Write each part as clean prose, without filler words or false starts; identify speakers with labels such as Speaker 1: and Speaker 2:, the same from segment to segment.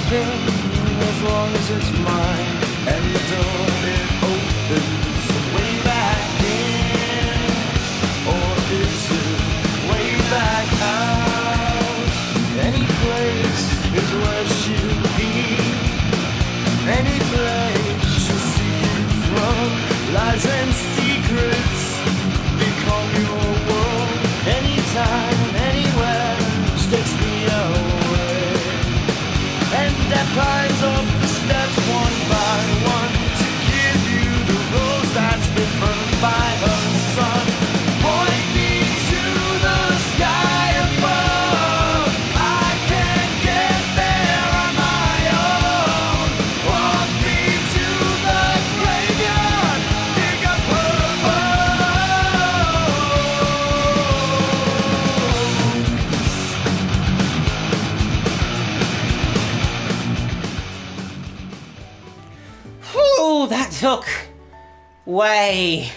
Speaker 1: anything as long as it's mine. And the door it opens way back in, or is it way back out? Any place is where she'll be. Any place she'll see you from. Lies and secrets become your world. Anytime, anywhere, she takes me away. And that climbs up the steps one by one to give you the rose that's been burned by her sun. Point me to the sky above. I can't get there on my own. Walk me to the graveyard, dig up her
Speaker 2: Whew, that took way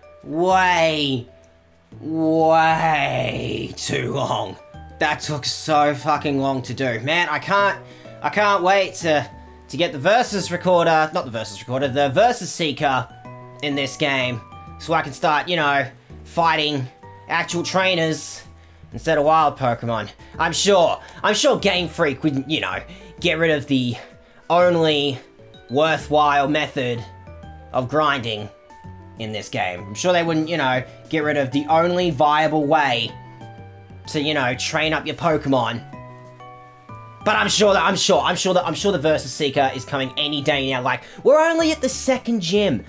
Speaker 2: too long. That took so fucking long to do. Man, I can't wait to get the Versus Recorder, not the Versus Recorder, the Versus Seeker in this game, so I can start, you know, fighting actual trainers instead of wild Pokemon. I'm sure Game Freak would, you know, get rid of the only worthwhile method of grinding in this game. I'm sure they wouldn't, you know, get rid of the only viable way to, you know, train up your Pokemon. But I'm sure the Versus Seeker is coming any day now. Like, we're only at the second gym.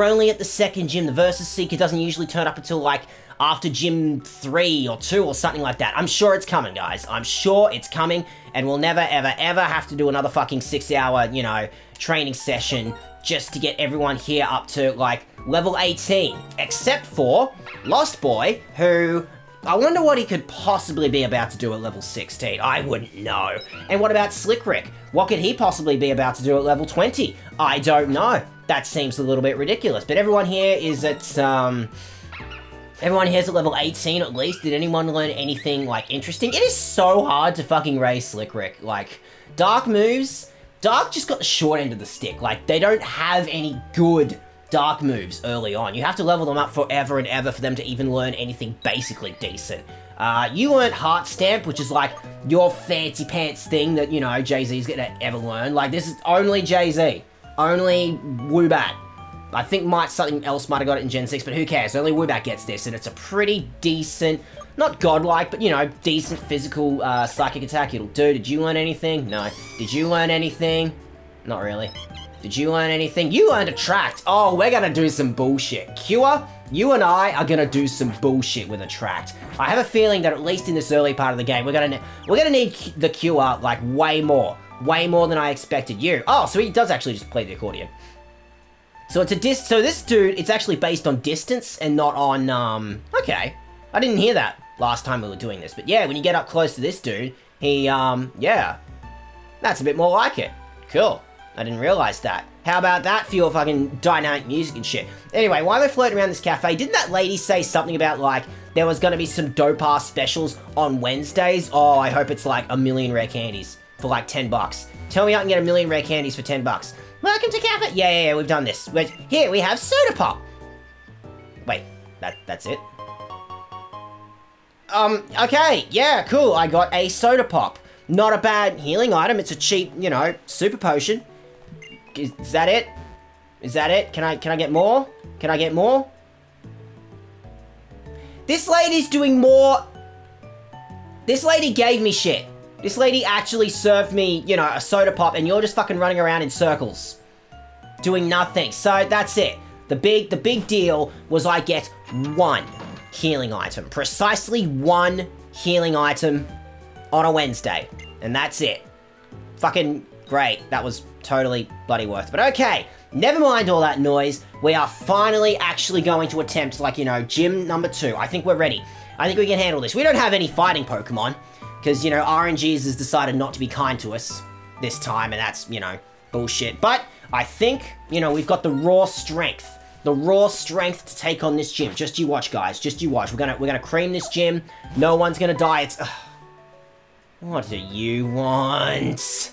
Speaker 2: The Versus Seeker doesn't usually turn up until, like, after Gym 3 or 2 or something like that. I'm sure it's coming, guys. I'm sure it's coming, and we'll never, ever, ever have to do another fucking 6-hour, you know, training session just to get everyone here up to, like, level 18. Except for Lost Boy, who... I wonder what he could possibly be about to do at level 16. I wouldn't know. And what about Slick Rick? What could he possibly be about to do at level 20? I don't know. That seems a little bit ridiculous. But everyone here is at, everyone here's at level 18 at least. Did anyone learn anything, like, interesting? It is so hard to fucking raise Slick Rick. Like, Dark moves... Dark just got the short end of the stick. Like, they don't have any good Dark moves early on. You have to level them up forever and ever for them to even learn anything basically decent. You learned Heart Stamp, which is like your fancy pants thing that, you know, Jay-Z's gonna ever learn. Like, this is only Jay-Z. Only Woobat. I think something else might have got it in Gen 6, but who cares? Only Woobat gets this, and it's a pretty decent, not godlike, but, you know, decent physical psychic attack. It'll do. Did you learn anything? No. Did you learn anything? Not really. Did you learn anything? You learned Attract. Oh, we're gonna do some bullshit. Cure, you and I are gonna do some bullshit with Attract. I have a feeling that at least in this early part of the game, we're gonna need the Cure, like, way more than I expected. You. Oh, so he does actually just play the accordion. So it's so this dude, it's actually based on distance and not on, okay. I didn't hear that last time we were doing this, but yeah, when you get up close to this dude, he, yeah. That's a bit more like it. Cool. I didn't realize that. How about that for your fucking dynamic music and shit? Anyway, while we're floating around this cafe, didn't that lady say something about, like, there was gonna be some dope-ass specials on Wednesdays? Oh, I hope it's like 1,000,000 rare candies for like 10 bucks. Tell me I can get 1,000,000 rare candies for 10 bucks. Welcome to cafe. Yeah, we've done this. Here, we have Soda Pop. Wait, that's it? Okay, yeah, cool. I got a Soda Pop. Not a bad healing item. It's a cheap, you know, super potion. Is that it? Is that it? Can I get more? Can I get more? This lady's doing more. This lady gave me shit. This lady actually served me, you know, a Soda Pop, and you're just fucking running around in circles. Doing nothing. So that's it. The big deal was I get one healing item. Precisely one healing item on a Wednesday. And that's it. Fucking great. That was totally bloody worth it. But okay, never mind all that noise. We are finally actually going to attempt, like, you know, gym number 2. I think we're ready. I think we can handle this. We don't have any fighting Pokemon, because, you know, RNGs has decided not to be kind to us this time, and that's, you know, bullshit. But I think, you know, we've got the raw strength. The raw strength to take on this gym. Just you watch, guys. Just you watch. We're gonna cream this gym. No one's gonna die. It's... what do you want?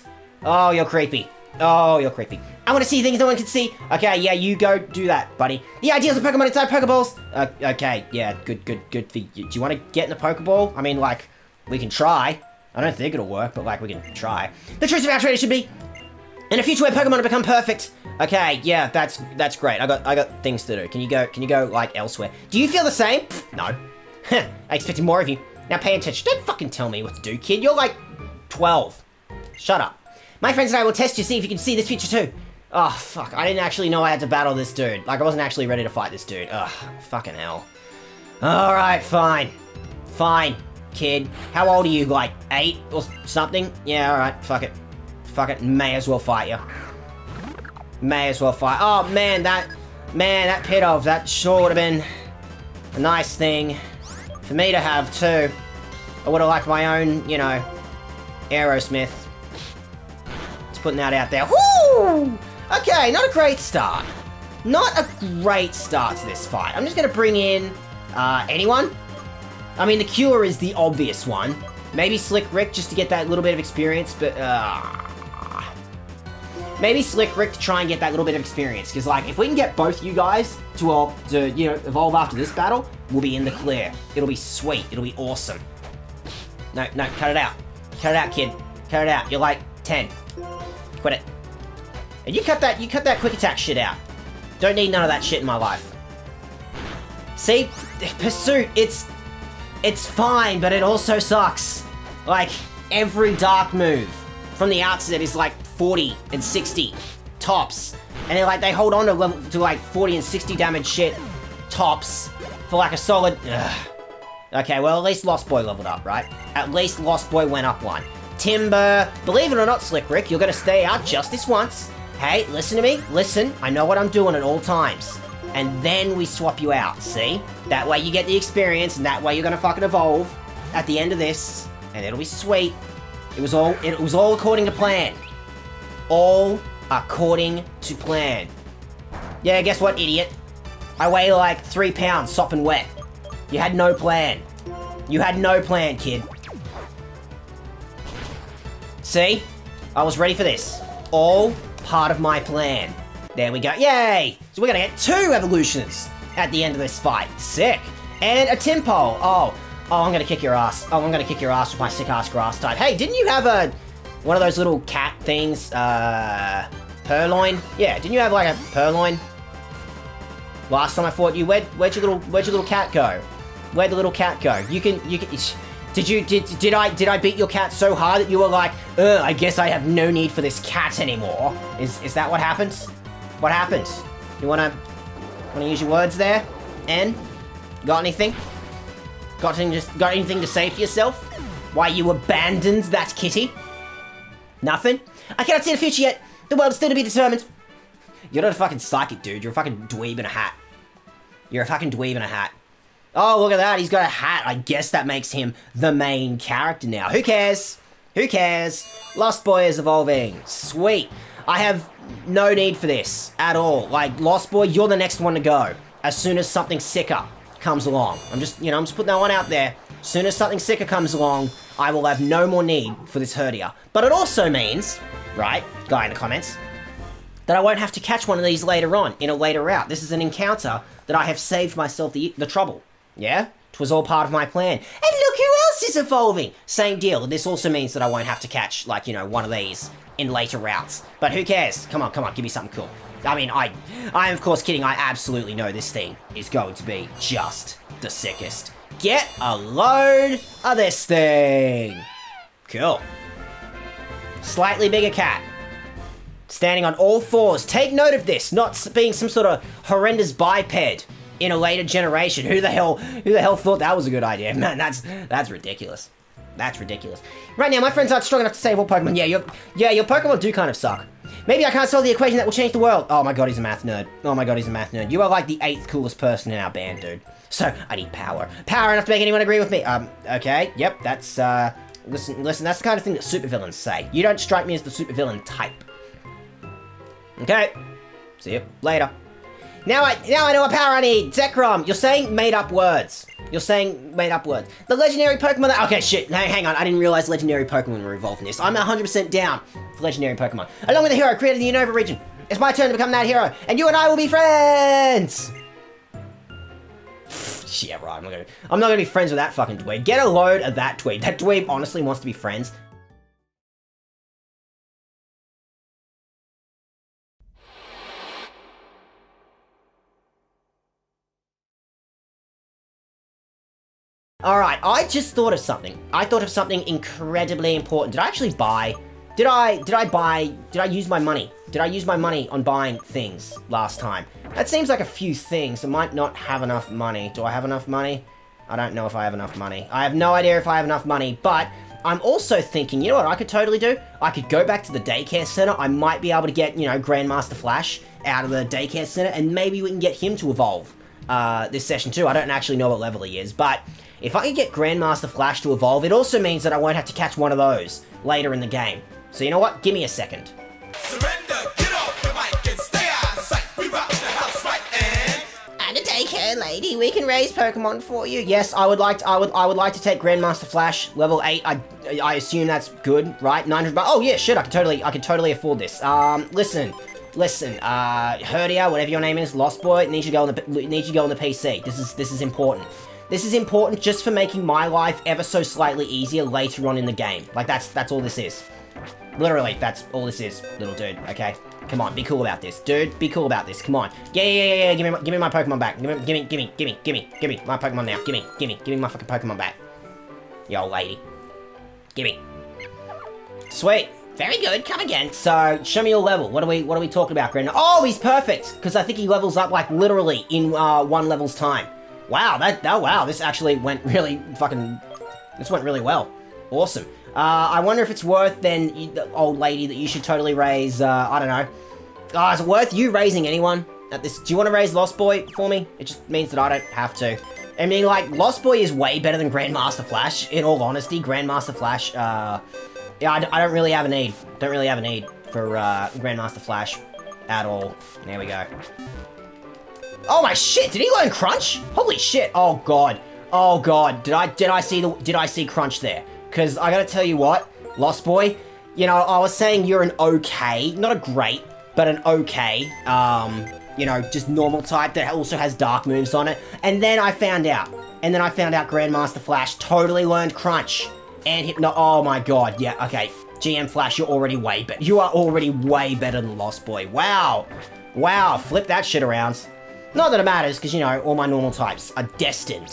Speaker 2: Oh, you're creepy. Oh, you're creepy. I want to see things no one can see. Okay, yeah, you go do that, buddy. The ideas of Pokemon inside Pokeballs. Okay, yeah, good for you. Do you want to get in the Pokeball? I mean, like, we can try. I don't think it'll work, but, like, we can try. The truth of our trade should be, in a future where Pokemon have become perfect. Okay, yeah, that's great. I got things to do. Can you go, like, elsewhere? Do you feel the same? Pfft, no. I expected more of you. Now pay attention. Don't fucking tell me what to do, kid. You're, like, 12. Shut up. My friends and I will test you, see if you can see this future too. Oh, fuck. I didn't actually know I had to battle this dude. Like, I wasn't actually ready to fight this dude. Ugh, fucking hell. Alright, fine. Fine, kid. How old are you? Like, 8 or something? Yeah, alright. Fuck it. Fuck it. May as well fight you. May as well fight. Oh, man, that Pidove, that sure would have been a nice thing for me to have, too. I would have liked my own, you know, Aerosmith. Just putting that out there. Woo! Okay, not a great start. Not a great start to this fight. I'm just gonna bring in, anyone? I mean, the Cure is the obvious one. Maybe Slick Rick just to get that little bit of experience, but, maybe Slick Rick to try and get that little bit of experience, because, like, if we can get both you guys to, you know, evolve after this battle, we'll be in the clear. It'll be sweet. It'll be awesome. No, cut it out. Cut it out, kid. Cut it out. You're like 10. Quit it. And you cut that quick attack shit out. Don't need none of that shit in my life. See? Pursuit, it's fine, but it also sucks. Like, every dark move from the outset is like 40 and 60 tops. And they hold on to like 40 and 60 damage shit tops for like a solid... Ugh. Okay, well, at least Lost Boy leveled up, right? At least Lost Boy went up 1. Timber, believe it or not, Slick Rick, you're gonna stay out just this once. Hey, listen to me. Listen, I know what I'm doing at all times. And then we swap you out, see? That way you get the experience, and that way you're gonna fucking evolve at the end of this, and it'll be sweet. It was all according to plan. All according to plan. Yeah, guess what, idiot? I weigh like 3 pounds, sopping wet. You had no plan. You had no plan, kid. See? I was ready for this. All part of my plan. There we go. Yay! So we're gonna get 2 evolutions at the end of this fight. Sick. And a Tympole. Oh, I'm gonna kick your ass. Oh, I'm gonna kick your ass with my sick-ass grass type. Hey, didn't you have one of those little cat things? Purloin? Yeah, didn't you have like a Purloin? Last time I fought you, where'd your little cat go? Where'd the little cat go? You can, did I beat your cat so hard that you were like, I guess I have no need for this cat anymore? Is that what happens? What happens? You wanna use your words there? N? Got anything? Got anything to say for yourself? Why you abandoned that kitty? Nothing? I cannot see the future yet. The world is still to be determined. You're not a fucking psychic, dude. You're a fucking dweeb in a hat. You're a fucking dweeb in a hat. Oh, look at that. He's got a hat. I guess that makes him the main character now. Who cares? Who cares? Lost Boy is evolving. Sweet. I have no need for this at all. Like, Lost Boy, you're the next one to go. As soon as something sicker comes along. I'm just putting that one out there. As soon as something sicker comes along, I will have no more need for this Herdier. But it also means, right, guy in the comments, that I won't have to catch one of these later on, in a later route. This is an encounter that I have saved myself the trouble. Yeah? 'Twas all part of my plan. And look who else is evolving! Same deal. This also means that I won't have to catch, like, one of these in later routes. But who cares? Come on, give me something cool. I mean, I am of course kidding. I absolutely know this thing is going to be just the sickest. Get a load of this thing! Cool. Slightly bigger cat. Standing on all 4s. Take note of this, not being some sort of horrendous biped in a later generation. Who the hell thought that was a good idea? Man, that's ridiculous. That's ridiculous. Right now, my friends aren't strong enough to save all Pokemon. Yeah, your Pokemon do kind of suck. Maybe I can't solve the equation that will change the world. Oh my god, he's a math nerd. Oh my god, he's a math nerd. You are like the 8th coolest person in our band, dude. So, I need power. Power enough to make anyone agree with me. Okay, yep, that's, listen, that's the kind of thing that supervillains say. You don't strike me as the supervillain type. Okay. See you later. Now I know what power I need. Zekrom, you're saying made up words. You're saying made up words. The legendary Pokemon that- Okay, shit, hang on. I didn't realize legendary Pokemon were involved in this. I'm 100% down for legendary Pokemon. Along with the hero created in the Unova region. It's my turn to become that hero, and you and I will be friends! Yeah, right, I'm not gonna be friends with that fucking dweeb. Get a load of that dweeb. That dweeb honestly wants to be friends. Alright, I just thought of something. I thought of something incredibly important. Did I actually buy? Did I use my money? Did I use my money on buying things last time? That seems like a few things. I might not have enough money. Do I have enough money? I don't know if I have enough money. I have no idea if I have enough money, but I'm also thinking, you know what I could totally do? I could go back to the daycare center. I might be able to get, you know, Grandmaster Flash out of the daycare center, and maybe we can get him to evolve this session too. I don't actually know what level he is, but if I could get Grandmaster Flash to evolve, it also means that I won't have to catch one of those later in the game. So you know what? Give me a second.
Speaker 1: Surrender, get off the mic and stay out of sight. We rock the house right and
Speaker 2: a daycare lady, we can raise Pokemon for you. Yes, I would like to take Grandmaster Flash level 8. I assume that's good, right? 900 bucks. Oh yeah, shit, I could totally afford this. Listen, Herdia, whatever your name is, Lost Boy, need you to go on the PC. This is important. This is important just for making my life ever so slightly easier later on in the game. Like that's all this is. Literally, that's all this is, little dude, okay? Come on, be cool about this. Dude, be cool about this, come on. Yeah, give me my Pokemon back. Give me my Pokemon now. Give me my fucking Pokemon back. Yo, lady. Gimme. Sweet. Very good, come again. So, show me your level. What are we talking about, Grandma? Oh, he's perfect! Because I think he levels up, like, literally in 1 level's time. Wow, wow, this actually went really this went really well. Awesome. I wonder if it's worth then, old lady, that you should totally raise, I don't know. Is it worth you raising anyone at this? Do you want to raise Lost Boy for me? It just means that I don't have to. I mean, like, Lost Boy is way better than Grandmaster Flash, in all honesty. Grandmaster Flash, yeah, I don't really have a need. Don't really have a need for, Grandmaster Flash at all. There we go. Oh my shit, did he learn Crunch? Holy shit, oh god. Oh god, did I see Crunch there? Because I gotta tell you what, Lost Boy, you know, I was saying you're an okay, not a great, but an okay, you know, just normal type that also has dark moves on it. And then I found out Grandmaster Flash totally learned Crunch. And oh my god, yeah, okay. GM Flash, you're already way better. You are already way better than Lost Boy. Wow. Wow, flip that shit around. Not that it matters, because, you know, all my normal types are destined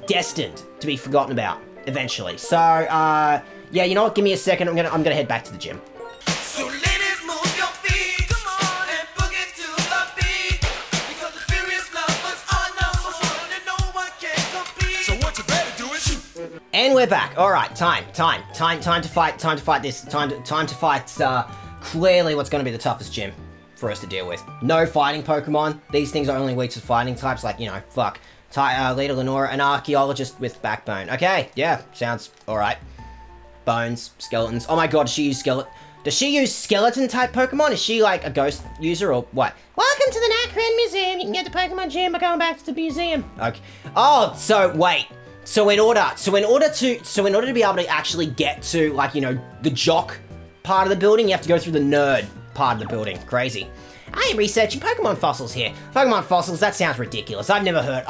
Speaker 2: to be forgotten about. Eventually. So, yeah, you know what? Give me a second. I'm gonna head back to the gym.
Speaker 1: so ladies, move your feet, come on and boogie to the beat. Because the furious lovers are number one and no one can compete. So what you better do is shoot.
Speaker 2: And we're back. All right, time to fight this. Time to fight. Clearly, what's going to be the toughest gym for us to deal with. No fighting Pokemon. These things are only weak to fighting types. Like, you know, fuck. Leader Lenora, an archaeologist with backbone. Okay, yeah, sounds alright. Bones, skeletons. Oh my god, does she use skeleton type Pokemon? Is she like a ghost user or what? Welcome to the Nacran Museum. You can get the Pokemon gym by going back to the museum. Okay. Oh, so wait. So in order to be able to actually get to, like, you know, the jock part of the building, you have to go through the nerd part of the building. Crazy. I am researching Pokemon fossils here. Pokemon fossils, that sounds ridiculous. I've never heard.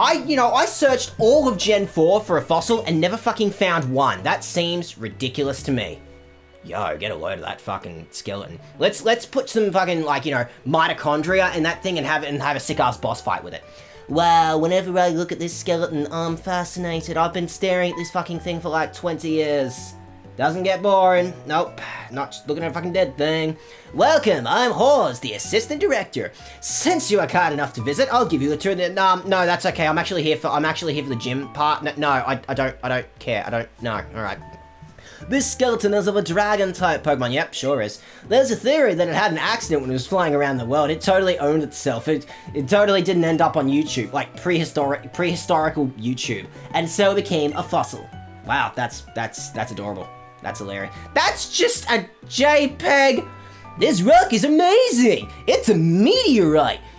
Speaker 2: I searched all of Gen 4 for a fossil and never fucking found one. That seems ridiculous to me. Yo, get a load of that fucking skeleton. Let's put some fucking, like, you know, mitochondria in that thing and have a sick-ass boss fight with it. Wow, whenever I look at this skeleton, I'm fascinated. I've been staring at this fucking thing for like 20 years. Doesn't get boring. Nope. Not just looking at a fucking dead thing. Welcome, I'm Hawes, the assistant director. Since you are kind enough to visit, I'll give you a tour. No, that's okay. I'm actually here for the gym part. No, I don't care. No. Alright. This skeleton is of a dragon-type Pokemon. Yep, sure is. There's a theory that it had an accident when it was flying around the world. It totally owned itself. It totally didn't end up on YouTube, like prehistorical YouTube, and so it became a fossil. Wow, that's adorable. That's hilarious. That's just a JPEG. This rock is amazing. It's a meteorite.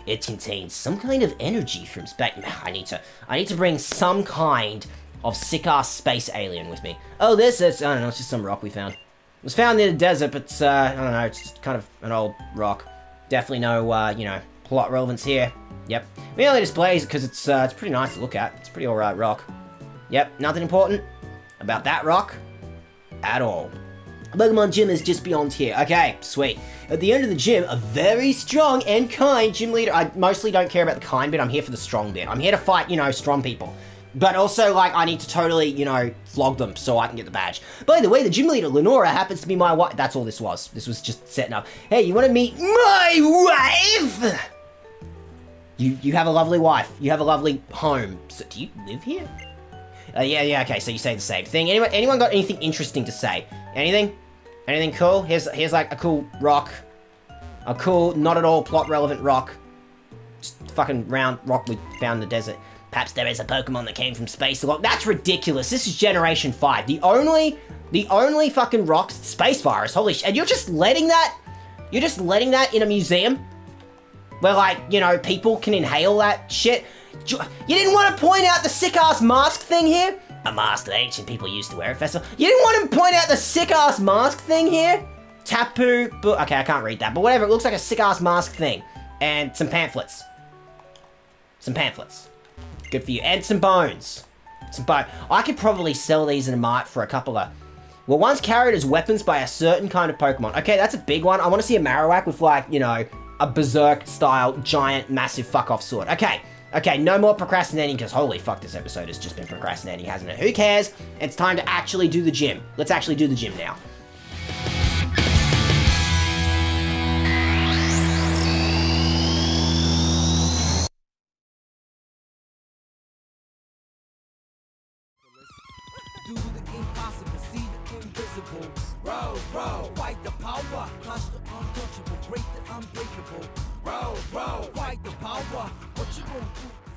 Speaker 2: It contains some kind of energy from space. I need to bring some kind of sick-ass space alien with me. Oh, I don't know, it's just some rock we found. It was found near the desert, but, I don't know, it's just kind of an old rock. Definitely no, you know, plot relevance here. Yep. We only displays it because it's pretty nice to look at. It's a pretty alright rock. Yep, nothing important about that rock at all. Pokemon Gym is just beyond here. Okay, sweet. At the end of the gym, a very strong and kind gym leader. I mostly don't care about the kind bit, I'm here for the strong bit. I'm here to fight, you know, strong people. But also, like, I need to totally, you know, flog them so I can get the badge. By the way, the gym leader, Lenora, happens to be my wife. That's all this was. This was just setting up. Hey, you want to meet my wife? You have a lovely wife. You have a lovely home. So, do you live here? Yeah, okay, so you say the same thing. Anyone got anything interesting to say? Anything? Anything cool? Here's like a cool rock. A cool, not at all plot relevant rock. Just fucking round rock we found in the desert. Perhaps there is a Pokemon that came from space. That's ridiculous. This is Generation 5. The only fucking rock's space virus. Holy shit. And you're just letting that in a museum? Where, like, you know, people can inhale that shit? You didn't want to point out the sick-ass mask thing here? A mask that ancient people used to wear at festival. You didn't want to point out the sick-ass mask thing here? Tapu, okay, I can't read that, but whatever, it looks like a sick-ass mask thing. And some pamphlets. Some pamphlets. Good for you. And some bones. Some bone. I could probably sell these in a mart for a couple of... Well, once carried as weapons by a certain kind of Pokemon. Okay, that's a big one. I want to see a Marowak with, like, you know, a Berserk-style, giant, massive fuck-off sword. Okay, no more procrastinating, because holy fuck, this episode has just been procrastinating, hasn't it? Who cares? It's time to actually do the gym. Let's actually do the gym now.
Speaker 1: Do the impossible, see the invisible. Row, fight the power, crush the untouchable, break the unbreakable. Row, fight the power, what you gonna do?